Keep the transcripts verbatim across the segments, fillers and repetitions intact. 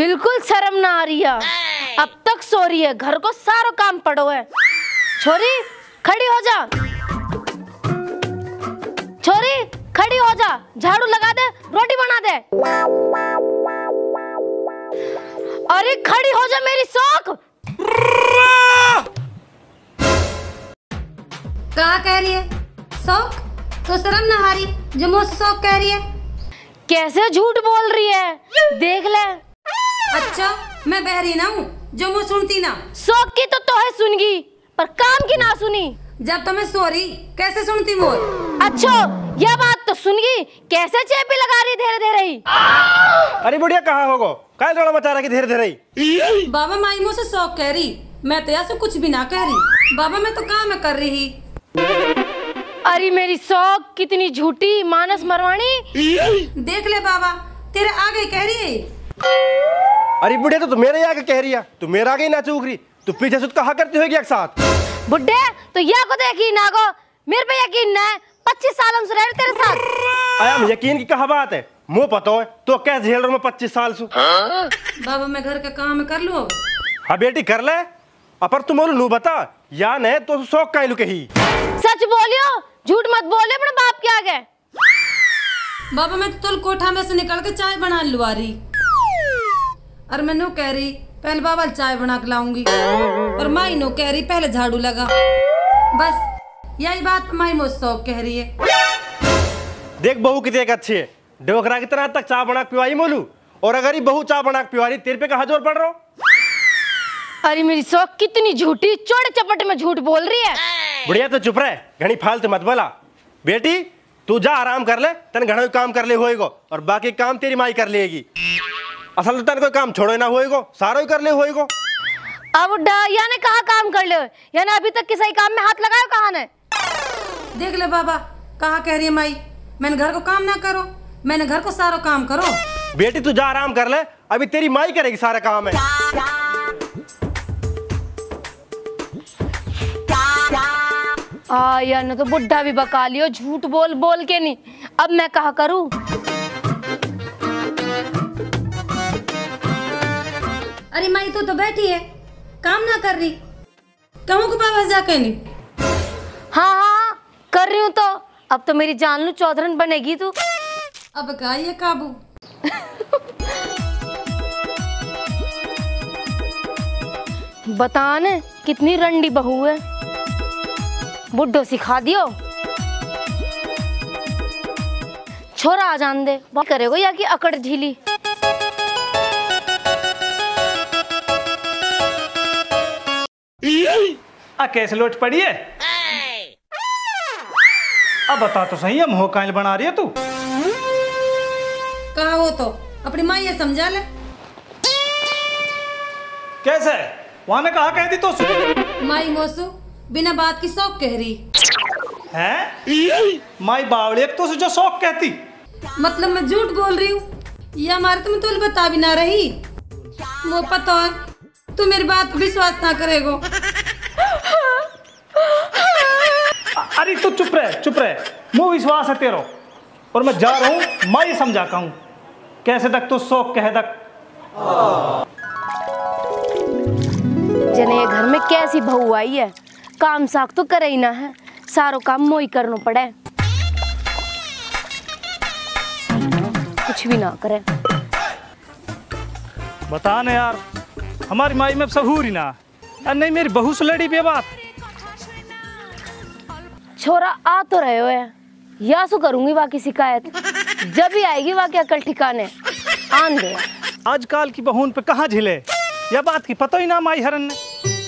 बिल्कुल शर्म ना आ रही है। अब तक सो रही है, घर को सारा काम पड़ो है। छोरी खड़ी हो जा, छोरी खड़ी हो जा, झाड़ू लगा दे, रोटी बना दे। अरे खड़ी हो जा मेरी शौक। क्या कह रही है? शौक तो शर्म ना आ रही जो मुझसे शौक कह रही है? कैसे झूठ बोल रही है, देख ले। अच्छा मैं बहरी ना हूँ जो मुँह सुनती ना। शौक की तो तोहे सुनगी पर काम की ना सुनी। जब तो मैं सो रही कैसे सुनती मोर? अच्छा यह बात तो सुनगी, कैसे चेपी लगा रही धीरे धीरे ही। अरे बुढ़िया कहाँ होगो, काय जोड़ा मचा रहा कि धीरे धीरे ही। बाबा माई मुझसे शौक कह रही, मैं तो ऐसे कुछ भी ना कह रही। बाबा मैं तो काम में कर रही। अरे मेरी शौक कितनी झूठी मानस मरवाणी। देख ले बाबा तेरे आगे कह रही है। अरे बुढ़िया तो तू मेरे आगे कह रही है, तू मेरे आगे ही ना चूक रही, तू पीछे से कहा करती होगी एक साथ। बुड्ढे तो यह को तो यकीन ना को, मेरे पे यकीन ना है। पच्चीस साल से रह तेरे साथ। आया यकीन की कहा बात है, मुँह पता है तो कैसे झेल रहा हूँ मैं पच्चीस साल से। बाबा मैं घर का काम कर लूँ। हाँ बेटी कर ले, अपर तुम बोलो नू बता या नहीं तो शौक का लुके ही। सच बोलियो, झूठ मत बोलियो अपने बाप के आगे। बाबा मैं तो तुल कोठा में से निकल के चाय बना लुआ रही, और मैं नो कह रही पहले बाबा चाय बना के लाऊंगी, और माई नो कह रही पहले झाड़ू लगा। बस यही बात माई मुझसे शौक कह रही है। देख बहू कितनी एक अच्छी है, डोकरा की तरह तक चाय बना के पिवाई मोलू, और अगर ये बहू चाय बना के पिवा रही तेरे पे कहा जोर पड़ रहा। अरे मेरी शौक कितनी झूठी, चौड़े चपट में झूठ बोल रही है। बुढ़िया तो चुप रहे, घनी फालतू मत बोला। बेटी तू जा आराम कर ले, तन घना काम कर ले होएगो, और बाकी काम तेरी माई कर लेगी। असल तन कोई काम छोड़ो ना होएगो, सारा ही कर ले होएगो। अब या ने कहा काम कर ले, या ने अभी तक किसी काम में हाथ लगाया कहा ने? देख ले बाबा कहा कह रही है माई, मैंने घर को काम ना करो, मैंने घर को सारा काम करो। बेटी तू जा आराम कर ले, अभी तेरी माई करेगी सारा काम है। आ या न तो बुढ़ा भी बका लियो, झूठ बोल बोल के नहीं। अब मैं कहा करूं? अरे माई तू तो बैठी है काम ना कर रही, कहूँ को बाबा जाके नहीं। हाँ हाँ कर रही हूँ, तो अब तो मेरी जान लू चौधरन बनेगी तू। अब का ये काबू। बता ने कितनी रंडी बहू है, बुड्ढो सिखा दियो। छोरा आ जान दे, बहुत करेगो या कि अकड़ ढीली। आ कैसे लोट पड़ी है? अब बता तो सही है, मुँह कायल बना रही है तू। कहा हो तो अपनी माँ ये समझा ले। कैसे वहां ने कहा कह दी तो माई मोसू बिना बात की शौक कह रही है। माई बावड़े तो जो शौक कहती, मतलब मैं झूठ बोल रही हूँ, ये हमारे तुम तुल बता भी ना रही। वो पता है तू मेरी बात पर विश्वास ना करेगो। अरे तू चुप रहे चुप रहे, मुँह विश्वास है तेरो, और मैं जा रहा हूँ माँ ये समझा कहूँ कैसे तक तू शौक कह तक। जने ये घर में कैसी बहू आई है, काम साक तो करे ही ना है, सारो काम मोई करना पड़े, कुछ भी ना करे। बता ना यार, हमारी माई में सहूर ही ना, नहीं मेरी बहू से लड़ी पे बात। छोरा आ तो रहे हो है, या सो करूंगी बाकी शिकायत, जब भी आएगी बाकी अकल ठिकाने आन दे। आजकल की बहून पे कहाँ झिले, यह बात की पता ही ना माई हरन ने।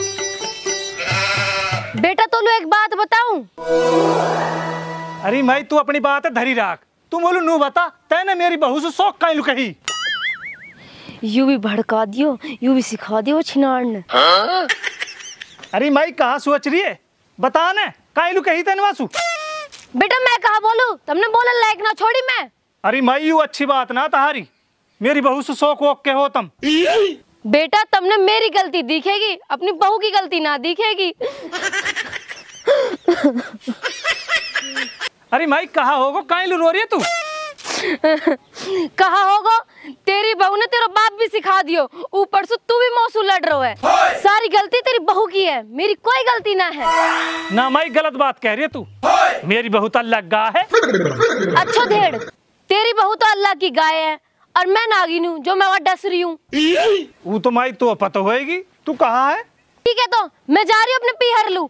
बेटा तो लो एक बात बताऊं। अरे माई तू अपनी बात है धरी राख, तू बोलू नू बता तैने मेरी बहू से शौक काहे लुकही। यू भी भड़का दियो, यू भी सिखा दियो छिनार ने। अरे माई कहाँ सोच रही है, बता ने काहे लुकही तेने वासु। बेटा मैं कहा बोलू, तुमने बोला लायक ना छोड़ी मैं। अरे माई यू अच्छी बात ना तहारी, मेरी बहू से शौक वोक के हो तुम। बेटा तुमने मेरी गलती दिखेगी, अपनी बहू की गलती ना दिखेगी। अरे माई कहा होगो काहे रो रही है तू। कहा होगो तेरी बहू ने तेरा बाप भी सिखा दियो, ऊपर से तू भी मौसू लड़ रहा है। सारी गलती तेरी बहू की है, मेरी कोई गलती ना है। ना माई गलत बात कह रही है तू, मेरी बहू तो अल्लाह गाय है। अच्छा धेड़, तेरी बहू तो अल्लाह की गाय है और मैं नागिन हूँ जो मैं वहाँ डस रही हूँ। वो तो माई तो पता होएगी, तू कहाँ है? ठीक है तो मैं जा रही हूँ अपने पीहर लू।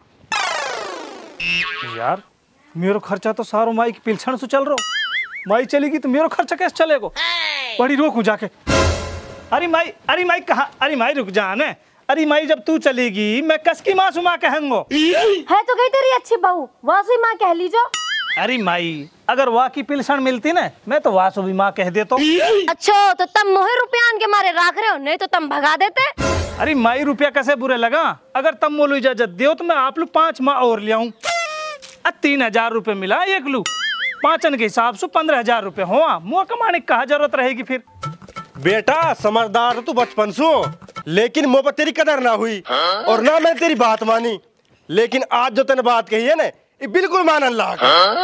यार मेरो खर्चा तो सारो माई की पिलछण से चल रहा, माई चलेगी तो मेरो खर्चा कैसे चलेगा? बड़ी रोकू जाके। अरे माई, अरे माई कहाँ? अरे माई रुक जा ने। अरे माई जब तू चलेगी मैं कसकी मासू माँ कहूंगो। है तो गई तेरी अच्छी बहू, वासु माँ कह लीजो। अरे माई अगर वाह की पिलछण मिलती ना मैं तो वासु भी माँ कह देता। अच्छा तो तुम मोहे रुपयान के मारे राख रहे हो, नहीं तो तुम भगा देते। अरे माई रुपया कैसे बुरे लगा? अगर तुम मोलू इजाजत दो तो मैं आप लोग पांच माह और ले आऊं। तीन हजार रुपए मिला एक लू, पांचन के हिसाब से पंद्रह हजार रुपए हो, मुँह कमाने की कहा जरूरत रहेगी फिर? बेटा समझदार तू बचपन से, लेकिन मुँह पर तेरी कदर ना हुई और ना मैं तेरी बात मानी। लेकिन आज जो तने बात कही है ना ये बिल्कुल मानन लाग।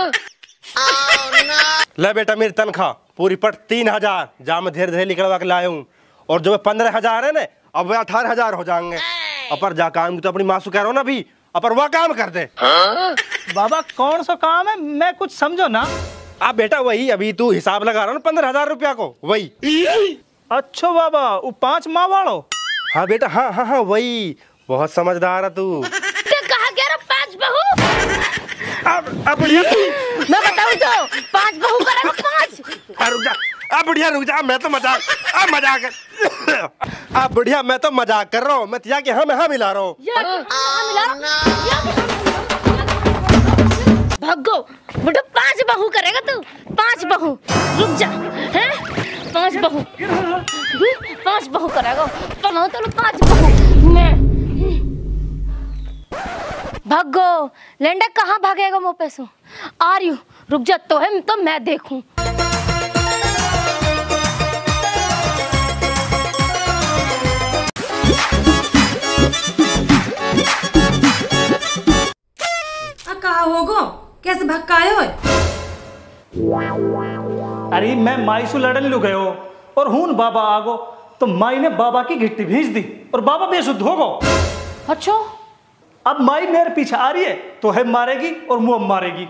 ले बेटा मेरी तनख्वाह पूरी पट तीन हजार जा मैं धीरे धीरे निकलवा के लाया हूँ, और जो पंद्रह हजार है ना अब वह अठारह हजार हो जाएंगे। अपर जा काम तो अपनी मासू कह रहा हो ना भी, अपर वह काम कर दे। बाबा कौन सा काम है मैं कुछ समझो ना। अब बेटा वही अभी तू हिसाब लगा रहा ना पंद्रह हजार रुपया को, वही। अच्छा बाबा वो पांच माह वालों? हाँ बेटा हाँ हाँ हाँ वही, बहुत समझदार है तू। कहा कह रहा पांच बहू? अब अब बढ़िया मैं बताऊं तो पांच बहू करेगा पांच। रुक जा, अब बढ़िया रुक जा, मैं तो मजाक अब मजाक अब बढ़िया मैं तो मजाक कर रहा हूँ, मैं तिया के हाँ मैं हाँ मिला रहा हूँ। भागो बेटा, पांच बहू करेगा तू, पांच बहू। रुक जा, हैं? पांच बहू, पांच बहू करेगा, चलो चलो पांच बहू। मैं भागो लेंडा, कहाँ भागेगा मुँह पे सो? आ रही हूँ, रुक जा तो है तो मैं देखूं। कहा होगो कैसे भक्काए हो? अरे मैं माई से लड़न लू गयो और हूं बाबा आगो तो माई ने बाबा की गिट्टी भेज दी और बाबा बेसुध हो गो। अच्छा अब माई मेरे पीछे आ रही है तो है मारेगी और मुंह मारेगी।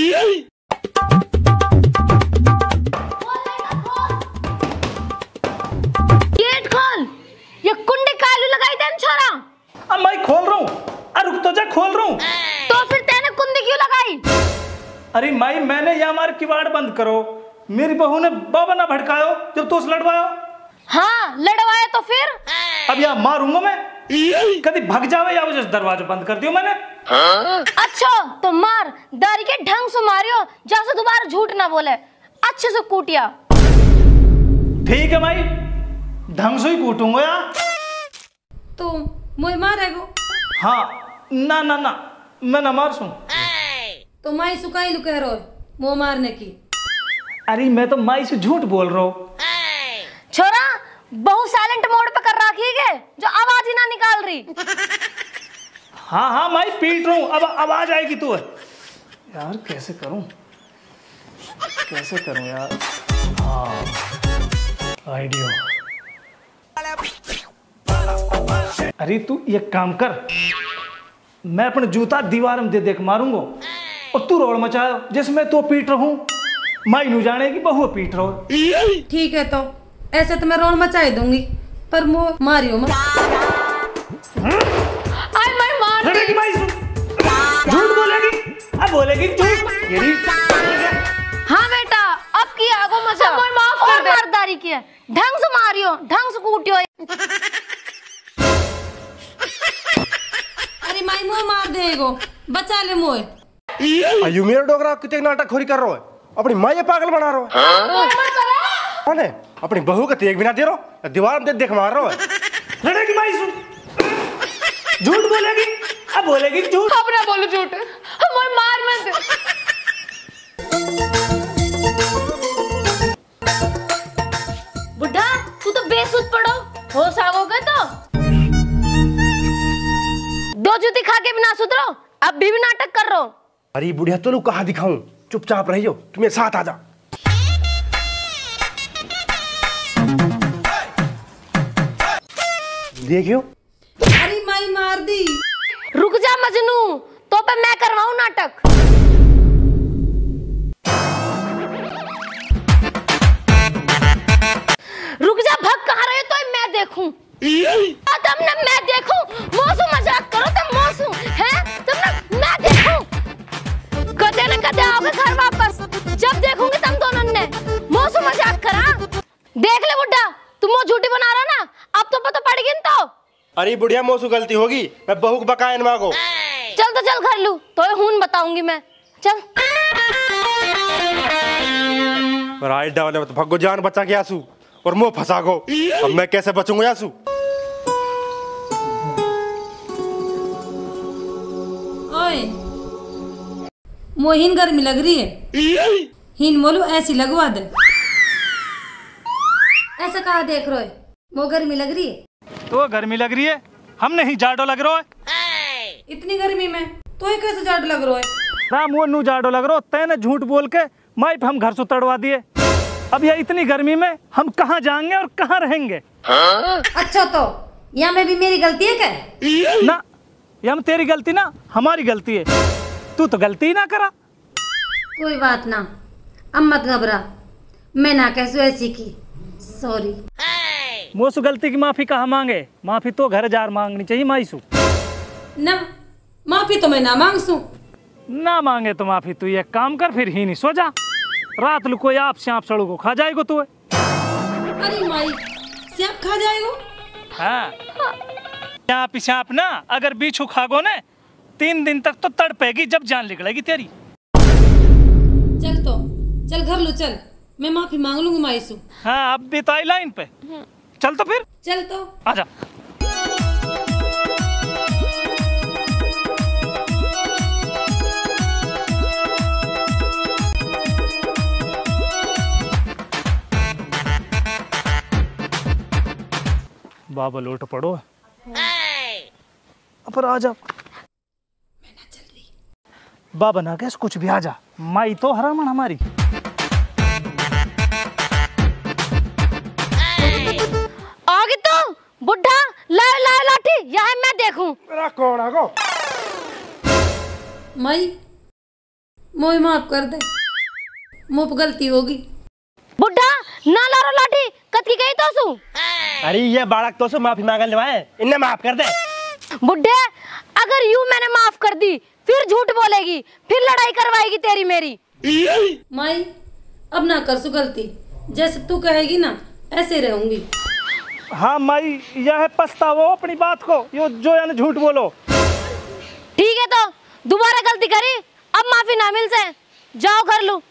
गेट खोल, ये कुंडी कालू लगाई देन छोरा। अब मैं खोल रहा हूँ, अरे रुक तो जा, खोल रहा हूँ। तो फिर तेने कुंडी क्यों लगाई? अरे माई मैंने ये हमारे किवाड़ बंद करो, मेरी बहू ने बाबा ना भड़कायो जब तो उस लड़वायो। हाँ लड़वाया तो फिर? अब या मारूंगा मैं, कभी भग जावे या वजह से दरवाजा बंद कर दियो मैंने। अच्छा तो मार, दारी के ढंग से मारियो जैसे दोबारा झूठ ना बोले, अच्छे से कूटिया। ठीक है माई, ढंग से ही कूटूंगा यार। तो मुझे मारेगो? हाँ ना ना ना मैं ना मार सूं। तो माई सुकाई लू कह रहो मुँह मारने की? अरे मैं तो माई से झूठ बोल रहा हूँ। छोरा बहु साइलेंट मोड पे कर रखी है जो आवाज ही ना निकाल रही। हाँ हाँ माई पीट रहा हूँ, अब आवाज आएगी तू है यार। कैसे करूँ कैसे करूँ यार? हाँ आइडिया। अरे तू ये काम कर, मैं अपने जूता दीवार में दे देख मारूंगा और तू रोड मचाओ जिसमें तो पीट रहूं, माई नू जाने की बहू पीट रहो। ठीक है तो ऐसे तो मैं रोड मचाई दूंगी पर मुँह मारियो मत। आई मैं मार दी। माई झूठ बोलेगी, अब बोलेगी झूठ। हाँ बेटा अब की आगो मचा, माफ कर दे। मारदारी की है, ढंग से मारियो, ढंग से कूटियो। अरे माई मुँह मार देगो, बचा ले मुँह। अयू मेरा डोगरा कितने नाटक खोरी कर रहा है, अपनी माँ ये पागल बना रहा है। कौन है? अपनी बहू का तेग भी ना दे रहा, दीवार में देख मार रहा है। लड़ेगी माई सुन, झूठ बोलेगी, अब बोलेगी झूठ। अब ना बोलो झूठ, हम मार मत। बुढ़ा तू तो बेसुध पड़ो, होश आओगे तो दो जूती खा के भी ना सुधरो, अब भी, भी नाटक कर रहा हूँ। अरे बुढ़िया तो लोग कहाँ दिखाऊं, चुपचाप रहियो, तुम्हें साथ आ जा। लिए क्यों? अरे माई मार दी। रुक जा मजनू, तो पे मैं करवाऊं नाटक। रुक जा, भग कहाँ रहे हो? तो मैं देखूं तुम ना, मैं देखूं। मौसू मजाक करो तुम, मौसू हैं तुम ना, मैं देखूं। कदे न कदे आओगे घर वापस, जब देखूंगी तुम दोनों ने। मौसू मजाक करा, देख ले बुड्ढा, तुम वो झूठी बना रहा ना, अब तो पता पड़ गई तो। अरे बुढ़िया मौसू गलती होगी, मैं बहू को बकाया न मांगो। चल तो चल घर लू, तो हून बताऊंगी मैं। चल राइट डावले तो भगो जान बचा के आंसू और मुंह फंसा गो। अब मैं कैसे बचूंगा आंसू? ओए मोहिन गर्मी लग रही है, हिन बोलू ऐसी लगवा दे। ऐसा कहा देख रहे हो, वो गर्मी लग रही है। तो गर्मी लग रही है, हम नहीं जाडो लग रहा है। इतनी गर्मी में तो ही कैसे जाड़ लग रहा है? राम वो नू जाडो लग रहा हो, तैने झूठ बोल के माई पे हम घर से तड़वा दिए। अब यह इतनी गर्मी में हम कहाँ जाएंगे और कहाँ रहेंगे? अच्छा तो यहाँ में भी मेरी गलती है क्या? ना, ये हम तेरी गलती ना, हमारी गलती है। तू तो गलती ही ना करा। कोई बात ना, अब मत घबरा, मैं ना कैसे ऐसी की, सॉरी। मोसू गलती की माफी कहाँ मांगे? माफी तो घर जार मांगनी चाहिए माईसू। ना माफी तो मैं ना मांगसू। ना मांगे तो माफी तू एक काम कर, फिर ही नहीं सो जा। रात लु कोई आप सांप सड़ू को खा जाएगो तू। अरे माई, सांप खा जाएगो? हाँ, सांप सांप ना, अगर बिच्छू खागो ने तीन दिन तक तो तड़पेगी, जब जान निकलेगी तेरी। चल तो चल घर लो, चल मैं माफी मांग लूंगी माई से। हाँ अब भी तो आई लाइन पे। चल तो फिर चल तो आजा। बाबा लौट पड़ो। पर आ जा, मैं ना चल रही। बाबा ना कैसे कुछ भी आ जा, माई तो हरामन हमारी। आगे तो बुढ़ा, लाओ लाओ लाठी, यहाँ मैं देखूं। कौन आगो? माई मोई माफ कर दे, मुझ गलती होगी। बुढ़ा ना लारो लाठी, कथी गई तो सु? अरे ये बालक तो से माफी मांगने वाले, इन्हें माफ कर दे। बुढ़े अगर यूं मैंने माफ कर दी, फिर झूठ बोलेगी, फिर लड़ाई करवाएगी तेरी मेरी। माई अब ना कर सु गलती, जैसे तू कहेगी ना ऐसे रहूंगी। हाँ माई, यह पछतावो अपनी बात को, यो जो यानी झूठ बोलो। ठीक है तो दोबारा गलती करी, अब माफी ना मिल से, जाओ घर लो।